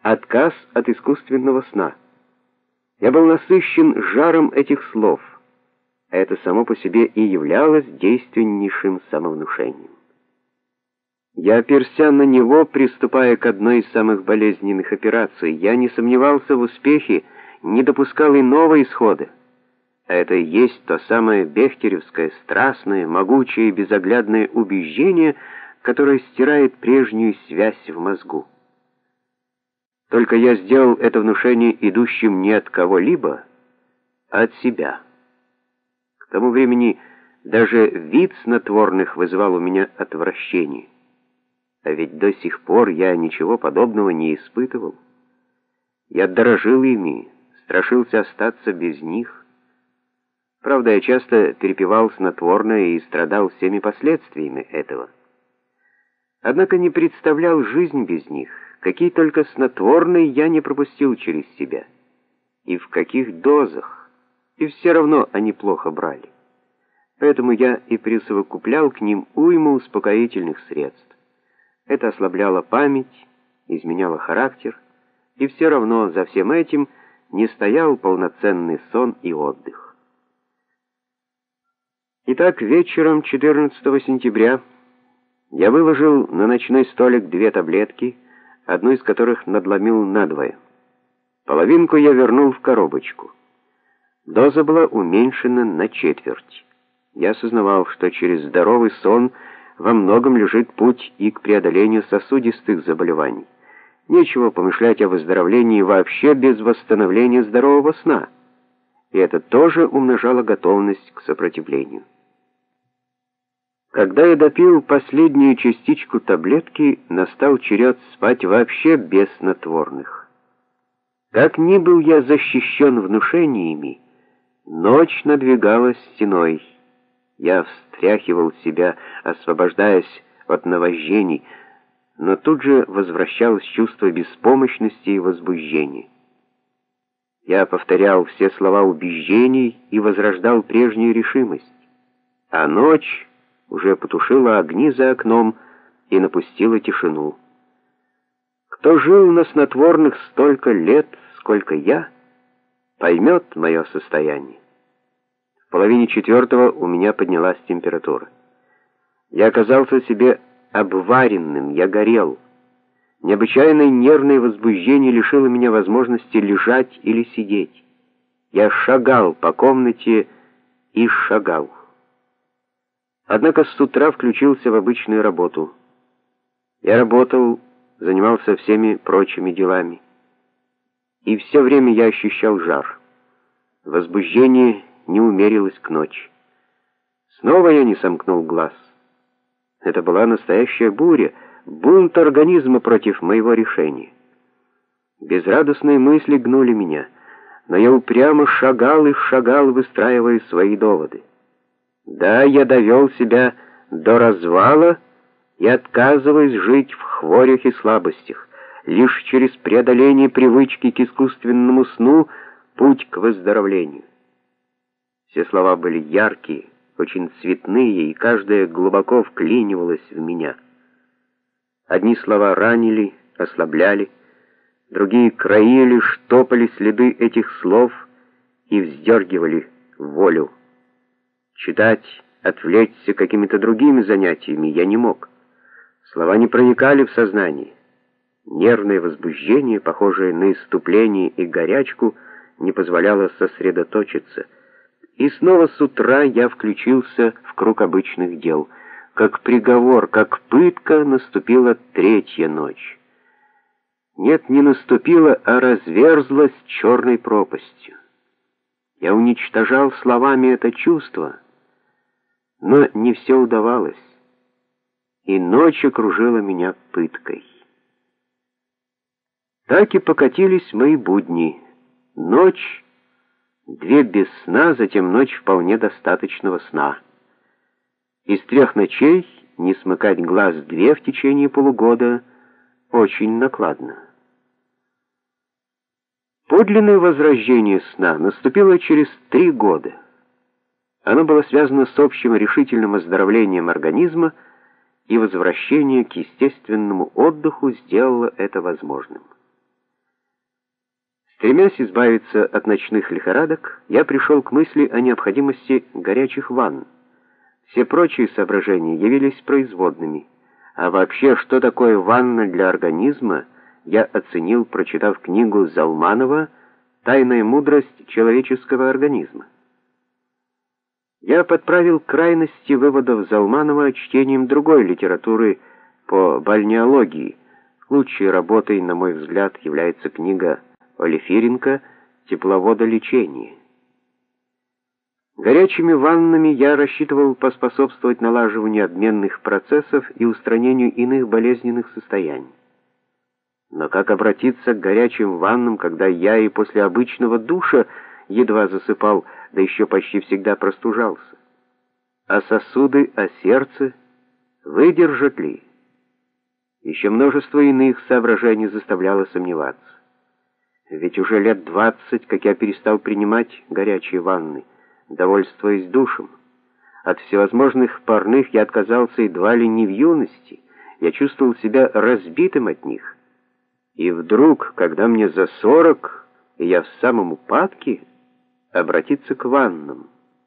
отказ от искусственного сна. Я был насыщен жаром этих слов, а это само по себе и являлось действеннейшим самовнушением. Я оперся на него, приступая к одной из самых болезненных операций. Я не сомневался в успехе, не допускал иного исхода. А это и есть то самое бехтеревское, страстное, могучее и безоглядное убеждение, которое стирает прежнюю связь в мозгу. Только я сделал это внушение идущим не от кого-либо, а от себя. К тому времени даже вид снотворных вызывал у меня отвращение. А ведь до сих пор я ничего подобного не испытывал. Я дорожил ими, страшился остаться без них. Правда, я часто перепивал снотворное и страдал всеми последствиями этого. Однако не представлял жизнь без них. Какие только снотворные я не пропустил через себя. И в каких дозах. И все равно они плохо брали. Поэтому я и присовокуплял к ним уйму успокоительных средств. Это ослабляло память, изменяло характер, и все равно за всем этим не стоял полноценный сон и отдых. Итак, вечером четырнадцатого сентября я выложил на ночной столик две таблетки, одну из которых надломил надвое. Половинку я вернул в коробочку. Доза была уменьшена на четверть. Я осознавал, что через здоровый сон во многом лежит путь и к преодолению сосудистых заболеваний. Нечего помышлять о выздоровлении вообще без восстановления здорового сна. И это тоже умножало готовность к сопротивлению. Когда я допил последнюю частичку таблетки, настал черед спать вообще без снотворных. Как ни был я защищен внушениями, ночь надвигалась стеной. Я встряхивал себя, освобождаясь от наваждений, но тут же возвращалось чувство беспомощности и возбуждения. Я повторял все слова убеждений и возрождал прежнюю решимость. А ночь уже потушила огни за окном и напустила тишину. Кто жил на снотворных столько лет, сколько я, поймет мое состояние. В половине четвертого у меня поднялась температура. Я оказался себе обваренным, я горел. Необычайное нервное возбуждение лишило меня возможности лежать или сидеть. Я шагал по комнате и шагал. Однако с утра включился в обычную работу. Я работал, занимался всеми прочими делами. И все время я ощущал жар. Возбуждение не умерилось к ночи. Снова я не сомкнул глаз. Это была настоящая буря, бунт организма против моего решения. Безрадостные мысли гнули меня, но я упрямо шагал и шагал, выстраивая свои доводы. Да, я довел себя до развала и отказываюсь жить в хворях и слабостях. Лишь через преодоление привычки к искусственному сну путь к выздоровлению. Все слова были яркие, очень цветные, и каждая глубоко вклинивалась в меня. Одни слова ранили, ослабляли, другие краили, штопали следы этих слов и вздергивали волю. Читать, отвлечься какими-то другими занятиями я не мог. Слова не проникали в сознание. Нервное возбуждение, похожее на исступление и горячку, не позволяло сосредоточиться. И снова с утра я включился в круг обычных дел. Как приговор, как пытка наступила третья ночь. Нет, не наступила, а разверзлась черной пропастью. Я уничтожал словами это чувство, но не все удавалось, и ночь окружила меня пыткой. Так и покатились мои будни. Ночь, две без сна, затем ночь вполне достаточного сна. Из трех ночей не смыкать глаз две в течение полугода очень накладно. Подлинное возрождение сна наступило через три года. Оно было связано с общим решительным оздоровлением организма, и возвращение к естественному отдыху сделало это возможным. Стремясь избавиться от ночных лихорадок, я пришел к мысли о необходимости горячих ванн. Все прочие соображения явились производными. А вообще, что такое ванна для организма, я оценил, прочитав книгу Залманова «Тайная мудрость человеческого организма». Я подправил крайности выводов Залманова чтением другой литературы по бальнеологии. Лучшей работой, на мой взгляд, является книга Олефиренко «Тепловодолечение». Горячими ваннами я рассчитывал поспособствовать налаживанию обменных процессов и устранению иных болезненных состояний. Но как обратиться к горячим ваннам, когда я и после обычного душа едва засыпал, да еще почти всегда простужался? А сосуды, а сердце выдержат ли? Еще множество иных соображений заставляло сомневаться. Ведь уже лет двадцать, как я перестал принимать горячие ванны, довольствуясь душем. От всевозможных парных я отказался едва ли не в юности. Я чувствовал себя разбитым от них. И вдруг, когда мне за сорок, и я в самом упадке, обратиться к ваннам.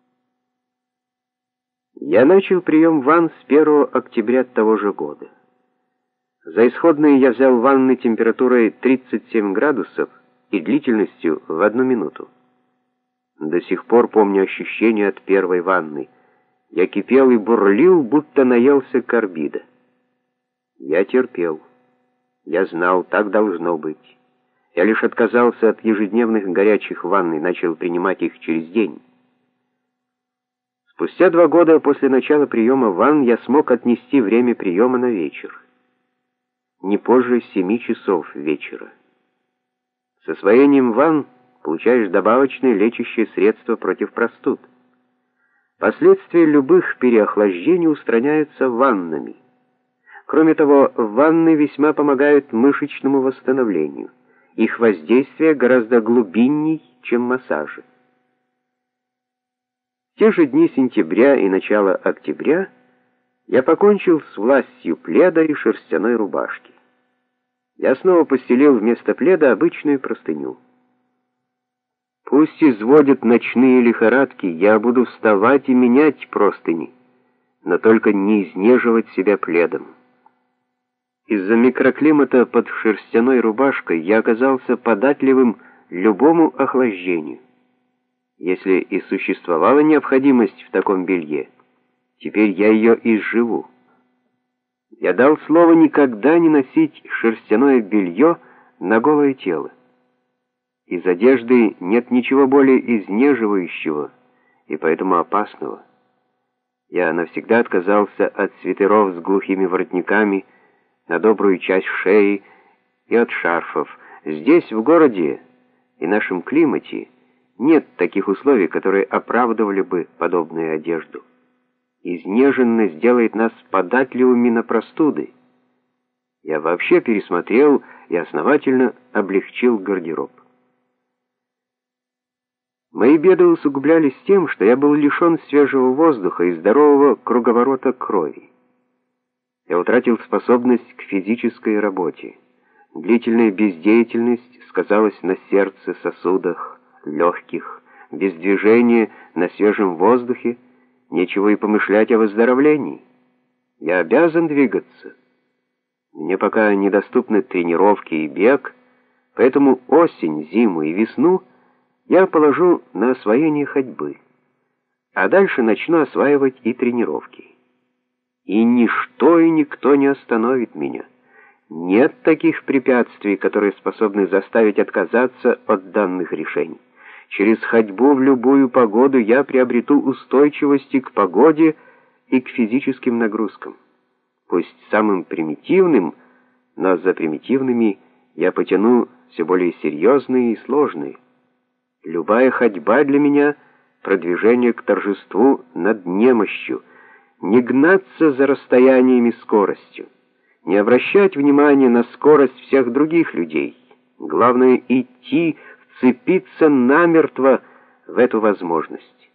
Я начал прием ванн с первого октября того же года. За исходные я взял ванны температурой тридцать семь градусов и длительностью в одну минуту. До сих пор помню ощущение от первой ванны. Я кипел и бурлил, будто наелся карбида. Я терпел. Я знал, так должно быть. Я лишь отказался от ежедневных горячих ванн и начал принимать их через день. Спустя два года после начала приема ванн я смог отнести время приема на вечер. Не позже семи часов вечера. С освоением ванн получаешь добавочные лечащие средства против простуд. Последствия любых переохлаждений устраняются ваннами. Кроме того, ванны весьма помогают мышечному восстановлению. Их воздействие гораздо глубинней, чем массажи. В те же дни сентября и начала октября я покончил с властью пледа и шерстяной рубашки. Я снова постелил вместо пледа обычную простыню. Пусть изводят ночные лихорадки, я буду вставать и менять простыни, но только не изнеживать себя пледом. Из-за микроклимата под шерстяной рубашкой я оказался податливым любому охлаждению. Если и существовала необходимость в таком белье, теперь я ее изживу. Я дал слово никогда не носить шерстяное белье на голое тело. Из одежды нет ничего более изнеживающего и поэтому опасного. Я навсегда отказался от свитеров с глухими воротниками на добрую часть шеи и от шарфов. Здесь, в городе и нашем климате, нет таких условий, которые оправдывали бы подобную одежду. Изнеженность делает нас податливыми на простуды. Я вообще пересмотрел и основательно облегчил гардероб. Мои беды усугублялись тем, что я был лишен свежего воздуха и здорового круговорота крови. Я утратил способность к физической работе. Длительная бездеятельность сказалась на сердце, сосудах, легких. Без движения на свежем воздухе нечего и помышлять о выздоровлении. Я обязан двигаться. Мне пока недоступны тренировки и бег, поэтому осень, зиму и весну я положу на освоение ходьбы, а дальше начну осваивать и тренировки. И ничто и никто не остановит меня. Нет таких препятствий, которые способны заставить отказаться от данных решений. Через ходьбу в любую погоду я приобрету устойчивости к погоде и к физическим нагрузкам. Пусть самым примитивным, но за примитивными я потяну все более серьезные и сложные. Любая ходьба для меня — продвижение к торжеству над немощью. Не гнаться за расстояниями и скоростью, не обращать внимания на скорость всех других людей. Главное — идти, вцепиться намертво в эту возможность.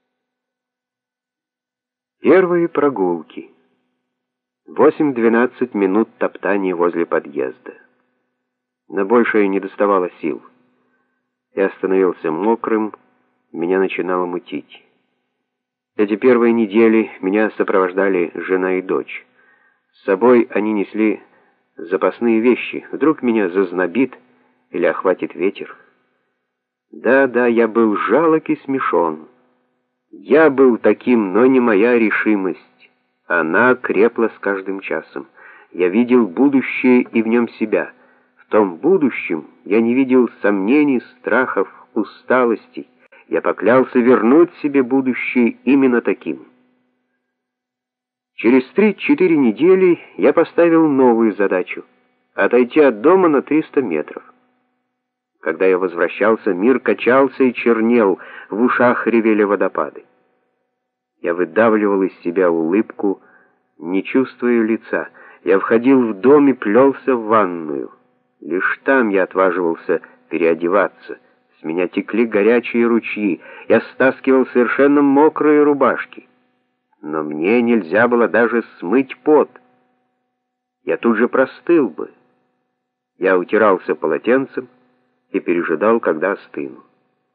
Первые прогулки. восемь-двенадцать минут топтания возле подъезда. На большее не доставало сил. Я становился мокрым, меня начинало мутить. Эти первые недели меня сопровождали жена и дочь. С собой они несли запасные вещи. Вдруг меня зазнобит или охватит ветер. Да-да, я был жалок и смешон. Я был таким, но не моя решимость. Она крепла с каждым часом. Я видел будущее и в нем себя. В том будущем я не видел сомнений, страхов, усталостей. Я поклялся вернуть себе будущее именно таким. Через три-четыре недели я поставил новую задачу — отойти от дома на триста метров. Когда я возвращался, мир качался и чернел, в ушах ревели водопады. Я выдавливал из себя улыбку, не чувствуя лица. Я входил в дом и плелся в ванную. Лишь там я отваживался переодеваться. С меня текли горячие ручьи. Я стаскивал совершенно мокрые рубашки. Но мне нельзя было даже смыть пот. Я тут же простыл бы. Я утирался полотенцем и пережидал, когда остыну.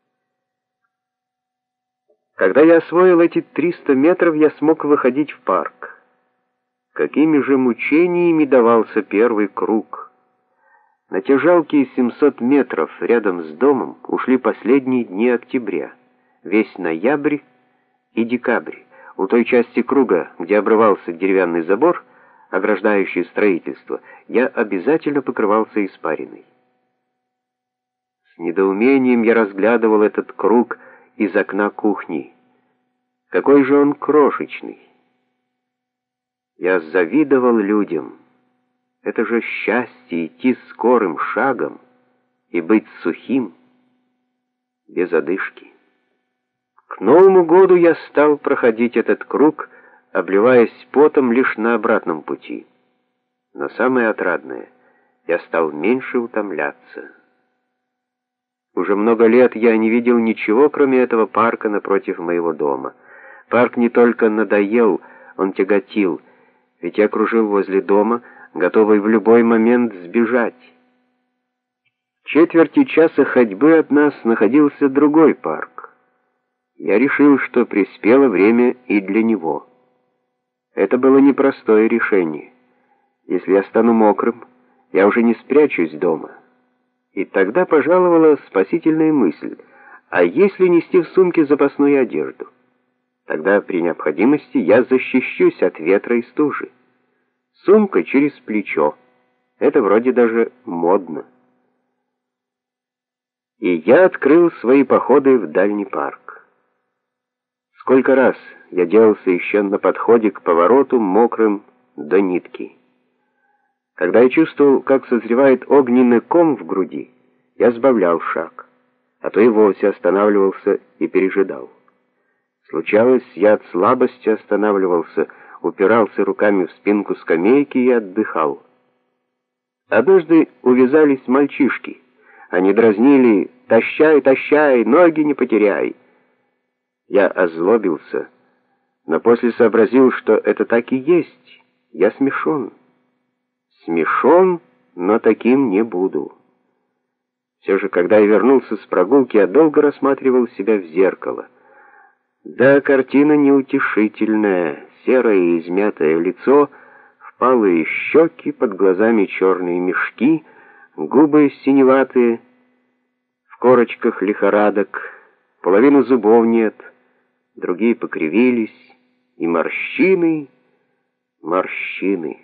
Когда я освоил эти триста метров, я смог выходить в парк. Какими же мучениями давался первый круг. На те жалкие семьсот метров рядом с домом ушли последние дни октября, весь ноябрь и декабрь. У той части круга, где обрывался деревянный забор, ограждающий строительство, я обязательно покрывался испариной. С недоумением я разглядывал этот круг из окна кухни. Какой же он крошечный! Я завидовал людям. Это же счастье — идти скорым шагом и быть сухим, без одышки. К Новому году я стал проходить этот круг, обливаясь потом лишь на обратном пути. Но самое отрадное — я стал меньше утомляться. Уже много лет я не видел ничего, кроме этого парка напротив моего дома. Парк не только надоел, он тяготил, ведь я кружил возле дома, готовый в любой момент сбежать. В четверти часа ходьбы от нас находился другой парк. Я решил, что приспело время и для него. Это было непростое решение. Если я стану мокрым, я уже не спрячусь дома. И тогда пожаловала спасительная мысль: а если нести в сумке запасную одежду? Тогда при необходимости я защищусь от ветра и стужи. Сумка через плечо. Это вроде даже модно. И я открыл свои походы в дальний парк. Сколько раз я делался еще на подходе к повороту мокрым до нитки. Когда я чувствовал, как созревает огненный ком в груди, я сбавлял шаг, а то и вовсе останавливался и пережидал. Случалось, я от слабости останавливался, упирался руками в спинку скамейки и отдыхал. Однажды увязались мальчишки. Они дразнили: «Тащай, тащай, ноги не потеряй!» Я озлобился, но после сообразил, что это так и есть. Я смешон. Смешон, но таким не буду. Все же, когда я вернулся с прогулки, я долго рассматривал себя в зеркало. Да, картина неутешительная. Серое и измятое лицо, впалые щеки, под глазами черные мешки, губы синеватые, в корочках лихорадок, половину зубов нет, другие покривились, и морщины, морщины.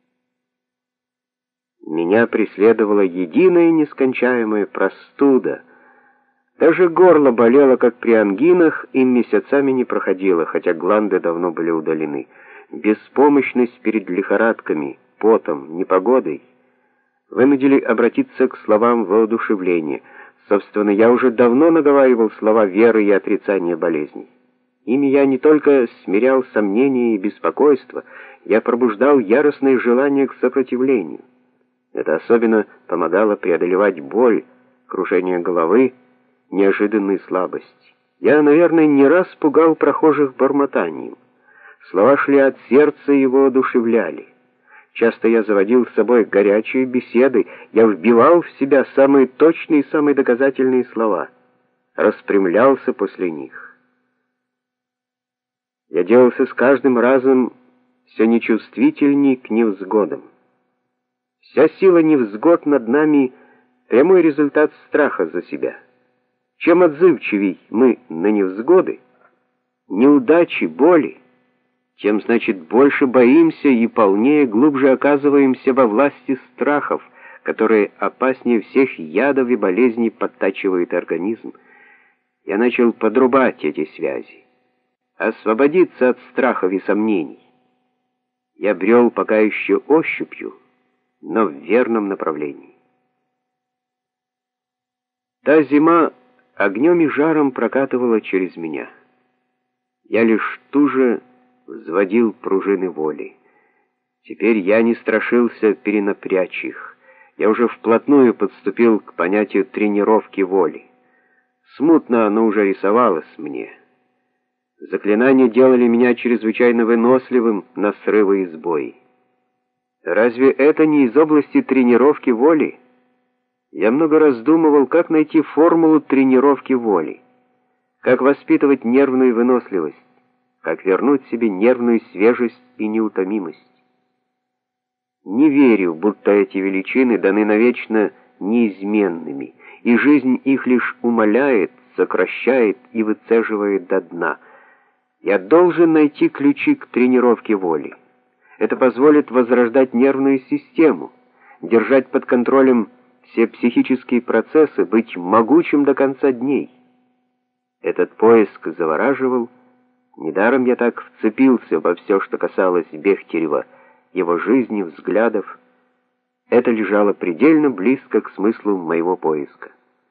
Меня преследовала единая нескончаемая простуда. Даже горло болело, как при ангинах, и месяцами не проходило, хотя гланды давно были удалены. Беспомощность перед лихорадками, потом, непогодой вынудили обратиться к словам воодушевления. Собственно, я уже давно наговаривал слова веры и отрицания болезней. Ими я не только смирял сомнения и беспокойство, я пробуждал яростное желание к сопротивлению. Это особенно помогало преодолевать боль, кружение головы, неожиданную слабость. Я, наверное, не раз пугал прохожих бормотанием. Слова шли от сердца и его одушевляли. Часто я заводил с собой горячие беседы, я вбивал в себя самые точные и самые доказательные слова, распрямлялся после них. Я делался с каждым разом все нечувствительней к невзгодам. Вся сила невзгод над нами — прямой результат страха за себя. Чем отзывчивей мы на невзгоды, неудачи, боли, тем, значит, больше боимся и полнее, глубже оказываемся во власти страхов, которые опаснее всех ядов и болезней подтачивают организм. Я начал подрубать эти связи, освободиться от страхов и сомнений. Я брел пока еще ощупью, но в верном направлении. Та зима огнем и жаром прокатывала через меня. Я лишь туже взводил пружины воли. Теперь я не страшился перенапрячь их. Я уже вплотную подступил к понятию тренировки воли. Смутно оно уже рисовалось мне. Заклинания делали меня чрезвычайно выносливым на срывы и сбои. Разве это не из области тренировки воли? Я много раздумывал, как найти формулу тренировки воли, как воспитывать нервную выносливость, как вернуть себе нервную свежесть и неутомимость. Не верю, будто эти величины даны навечно неизменными, и жизнь их лишь умаляет, сокращает и выцеживает до дна. Я должен найти ключи к тренировке воли. Это позволит возрождать нервную систему, держать под контролем все психические процессы, быть могучим до конца дней. Этот поиск завораживал. Недаром я так вцепился во все, что касалось Бехтерева, его жизни, взглядов. Это лежало предельно близко к смыслу моего поиска.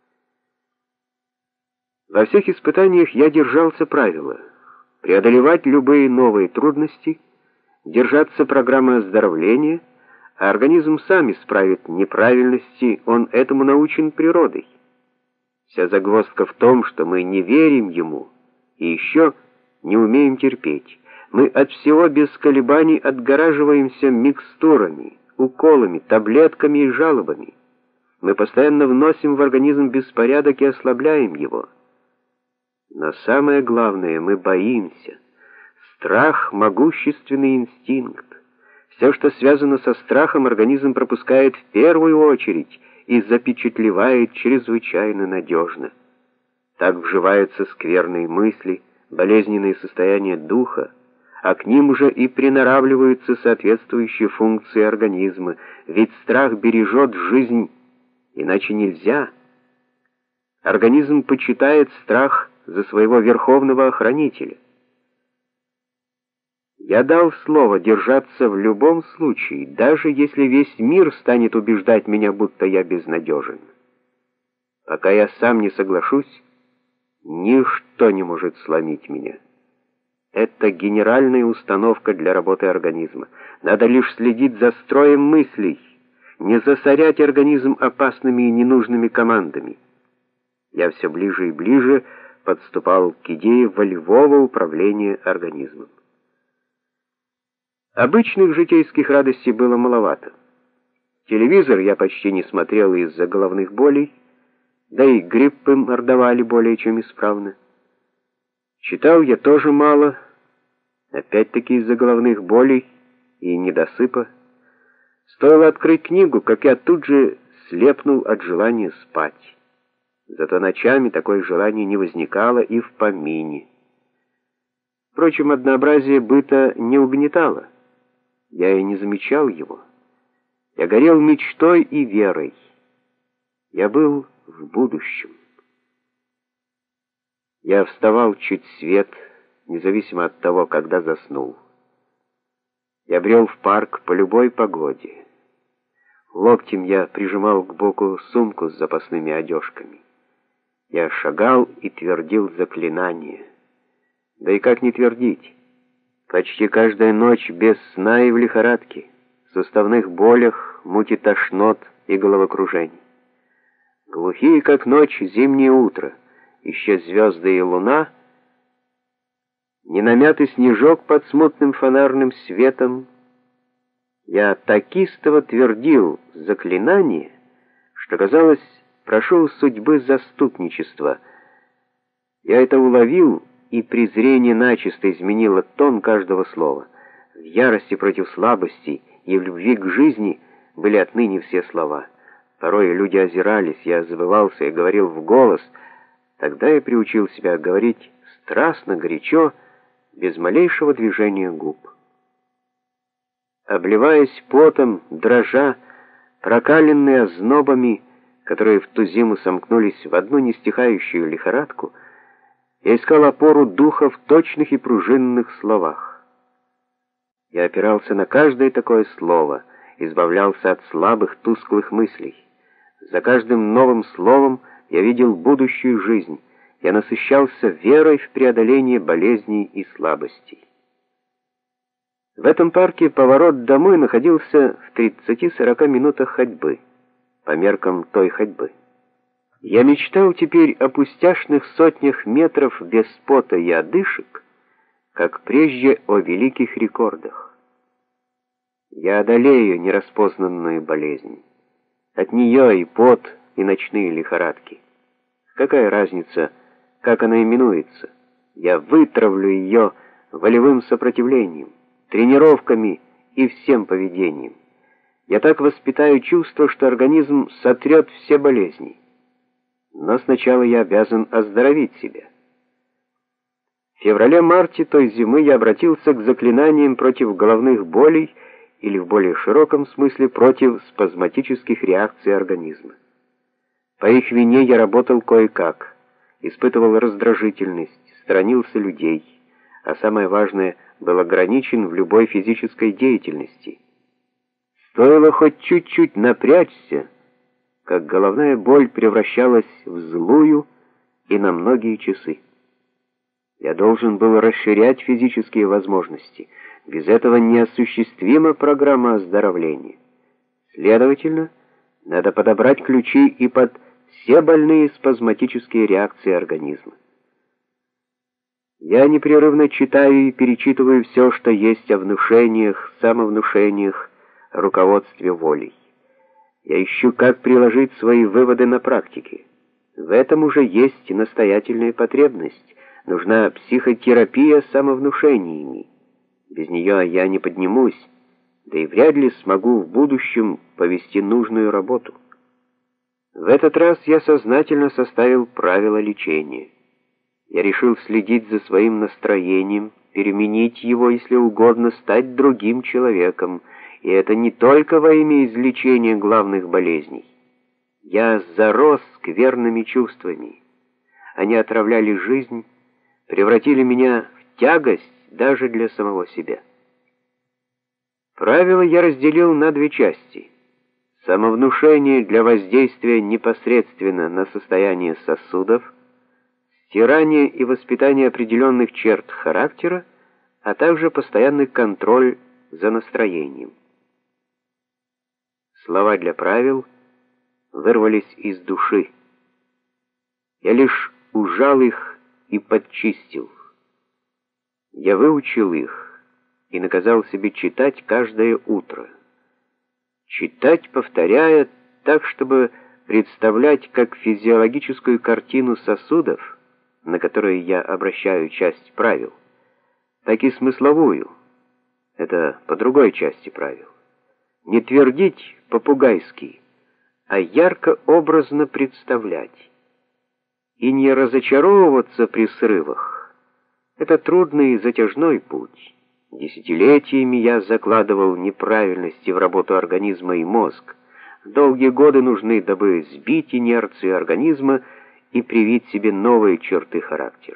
Во всех испытаниях я держался правила: преодолевать любые новые трудности, держаться программы оздоровления, а организм сам исправит неправильности, он этому научен природой. Вся загвоздка в том, что мы не верим ему и еще не умеем терпеть. Мы от всего без колебаний отгораживаемся микстурами, уколами, таблетками и жалобами. Мы постоянно вносим в организм беспорядок и ослабляем его. Но самое главное, мы боимся. Страх — могущественный инстинкт. Все, что связано со страхом, организм пропускает в первую очередь и запечатлевает чрезвычайно надежно. Так вживаются скверные мысли, болезненные состояния духа, а к ним уже и приноравливаются соответствующие функции организма, ведь страх бережет жизнь, иначе нельзя. Организм почитает страх за своего верховного охранителя. Я дал слово держаться в любом случае, даже если весь мир станет убеждать меня, будто я безнадежен. Пока я сам не соглашусь, ничто не может сломить меня. Это генеральная установка для работы организма. Надо лишь следить за строем мыслей, не засорять организм опасными и ненужными командами. Я все ближе и ближе подступал к идее волевого управления организмом. Обычных житейских радостей было маловато. Телевизор я почти не смотрел из-за головных болей, да и гриппы мордовали более чем исправно. Читал я тоже мало, опять-таки из-за головных болей и недосыпа. Стоило открыть книгу, как я тут же слепнул от желания спать. Зато ночами такое желание не возникало и в помине. Впрочем, однообразие быта не угнетало. Я и не замечал его. Я горел мечтой и верой. Я был в будущем. Я вставал чуть свет, независимо от того, когда заснул. Я брел в парк по любой погоде. Локтем я прижимал к боку сумку с запасными одежками. Я шагал и твердил заклинания. Да и как не твердить? Почти каждая ночь без сна и в лихорадке, в суставных болях, муте тошнот и головокружений. Глухие, как ночь, зимнее утро, еще звезды и луна, ненамятый снежок под смутным фонарным светом, Я так истово твердил заклинание, что, казалось, прошу судьбы заступничества. Я это уловил, и презрение начисто изменило тон каждого слова. В ярости против слабости и в любви к жизни были отныне все слова. Порой люди озирались, я забывался и говорил в голос. Тогда я приучил себя говорить страстно, горячо, без малейшего движения губ. Обливаясь потом, дрожа, прокаленные ознобами, которые в ту зиму сомкнулись в одну нестихающую лихорадку, я искал опору духа в точных и пружинных словах. Я опирался на каждое такое слово, избавлялся от слабых, тусклых мыслей. За каждым новым словом я видел будущую жизнь, я насыщался верой в преодоление болезней и слабостей. В этом парке поворот домой находился в тридцати-сорока минутах ходьбы, по меркам той ходьбы. Я мечтал теперь о пустяшных сотнях метров без пота и одышек, как прежде о великих рекордах. Я одолею нераспознанную болезнь. От нее и пот, и ночные лихорадки. Какая разница, как она именуется? Я вытравлю ее волевым сопротивлением, тренировками и всем поведением. Я так воспитаю чувство, что организм сотрет все болезни. Но сначала я обязан оздоровить себя. В феврале-марте той зимы я обратился к заклинаниям против головных болей или в более широком смысле против спазматических реакций организма. По их вине я работал кое-как, испытывал раздражительность, сторонился людей, а самое важное, был ограничен в любой физической деятельности. Стоило хоть чуть-чуть напрячься, как головная боль превращалась в злую и на многие часы. Я должен был расширять физические возможности. Без этого неосуществима программа оздоровления. Следовательно, надо подобрать ключи и под все больные спазматические реакции организма. Я непрерывно читаю и перечитываю все, что есть о внушениях, самовнушениях, руководстве волей. Я ищу, как приложить свои выводы на практике. В этом уже есть настоятельная потребность. Нужна психотерапия самовнушениями. Без нее я не поднимусь, да и вряд ли смогу в будущем повести нужную работу. В этот раз я сознательно составил правила лечения. Я решил следить за своим настроением, переменить его, если угодно, стать другим человеком, и это не только во имя излечения главных болезней. Я зарос скверными чувствами. Они отравляли жизнь, превратили меня в тягость даже для самого себя. Правила я разделил на две части. Самовнушение для воздействия непосредственно на состояние сосудов, стирание и воспитание определенных черт характера, а также постоянный контроль за настроением. Слова для правил вырвались из души. Я лишь ужал их и подчистил. Я выучил их и наказал себе читать каждое утро. Читать, повторяя, так, чтобы представлять как физиологическую картину сосудов, на которые я обращаю часть правил, так и смысловую, это по другой части правил. Не твердить по-пугайски, а ярко-образно представлять. И не разочаровываться при срывах. Это трудный и затяжной путь. Десятилетиями я закладывал неправильности в работу организма и мозг. Долгие годы нужны, дабы сбить инерцию организма и привить себе новые черты характера.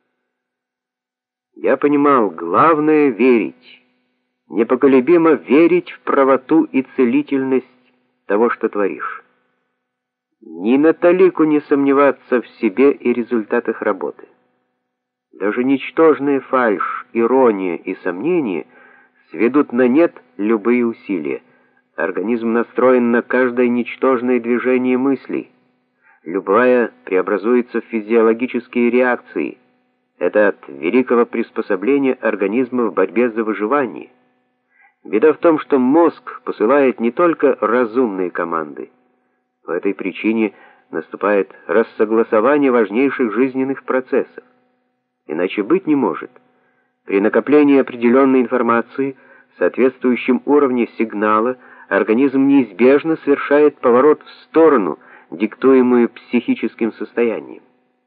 Я понимал, главное — верить. Непоколебимо верить в правоту и целительность того, что творишь. Ни на талику не сомневаться в себе и результатах работы. Даже ничтожная фальшь, ирония и сомнения сведут на нет любые усилия. Организм настроен на каждое ничтожное движение мыслей. Любая преобразуется в физиологические реакции. Это от великого приспособления организма в борьбе за выживание. Беда в том, что мозг посылает не только разумные команды. По этой причине наступает рассогласование важнейших жизненных процессов. Иначе быть не может. При накоплении определенной информации, соответствующем уровне сигнала, организм неизбежно совершает поворот в сторону, диктуемую психическим состоянием.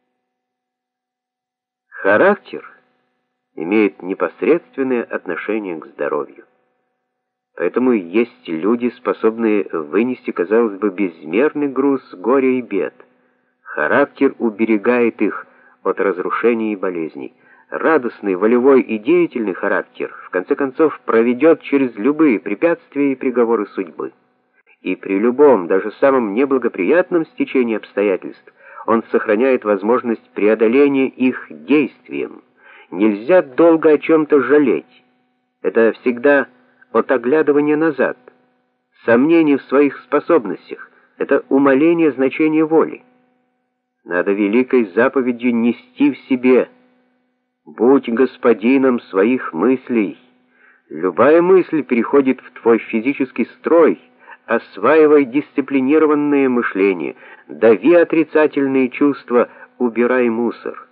Характер имеет непосредственное отношение к здоровью. Поэтому есть люди, способные вынести, казалось бы, безмерный груз горя и бед. Характер уберегает их от разрушений и болезней. Радостный, волевой и деятельный характер, в конце концов, проведет через любые препятствия и приговоры судьбы. И при любом, даже самом неблагоприятном стечении обстоятельств, он сохраняет возможность преодоления их действием. Нельзя долго о чем-то жалеть. Это всегда от оглядывания назад. Сомнение в своих способностях — это умаление значения воли. Надо великой заповедью нести в себе: «Будь господином своих мыслей». Любая мысль переходит в твой физический строй. Осваивай дисциплинированное мышление, дави отрицательные чувства, убирай мусор.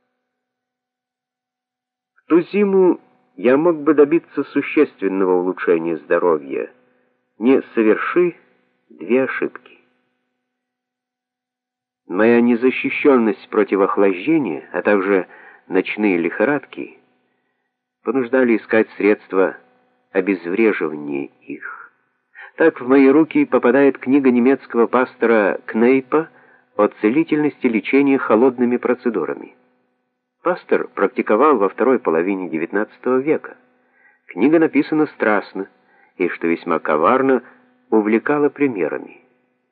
В ту зиму я мог бы добиться существенного улучшения здоровья, не соверши две ошибки. Моя незащищенность против охлаждения, а также ночные лихорадки понуждали искать средства обезвреживания их. Так в мои руки попадает книга немецкого пастора Кнейпа о целительности лечения холодными процедурами. Пастор практиковал во второй половине девятнадцатого века. Книга написана страстно и, что весьма коварно, увлекала примерами.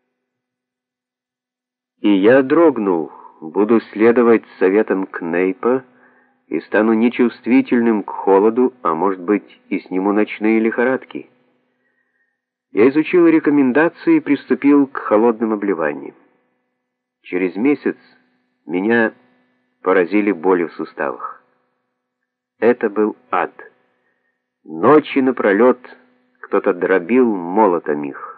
И я дрогнул, буду следовать советам Кнейпа и стану нечувствительным к холоду, а может быть и сниму ночные лихорадки. Я изучил рекомендации и приступил к холодным обливаниям. Через месяц меня поразили боли в суставах. Это был ад. Ночи напролет кто-то дробил молотом их.